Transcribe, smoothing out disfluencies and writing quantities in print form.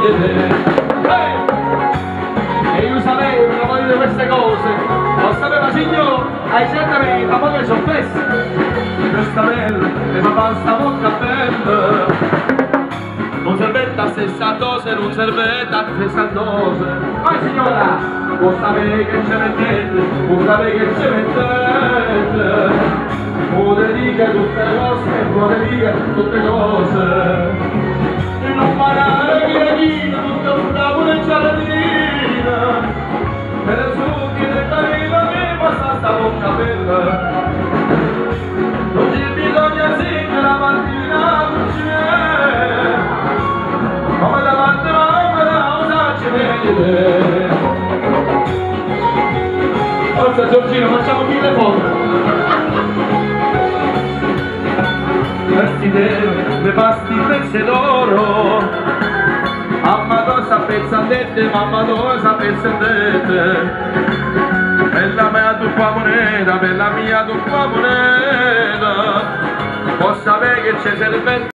E io sapevo che volete queste cose, lo sapeva signor, hai certamente ma poi sono presso. Questa bella, e papà stavolta bella. Non servetta a 60 non servetta a 60. Ma signora, vuoi sapere che ci mettete, vuoi sapere che ci mettete. Vuole dire tutte cose, vuole dire tutte cose. E non parare via vino, tutta una pure giardina. E le succhi della vita mi passa sta bocca bella. Non ci bisogna singere la mattina non c'è. Come davanti mamma la usa ci vede. Forza Giorgino, facciamo 1000 foto. Le pasti pezze d'oro, mamma cosa pezzandette, mamma cosa pezzandette, bella mia tua moneta, bella mia tua moneta, può sapere che c'è servente.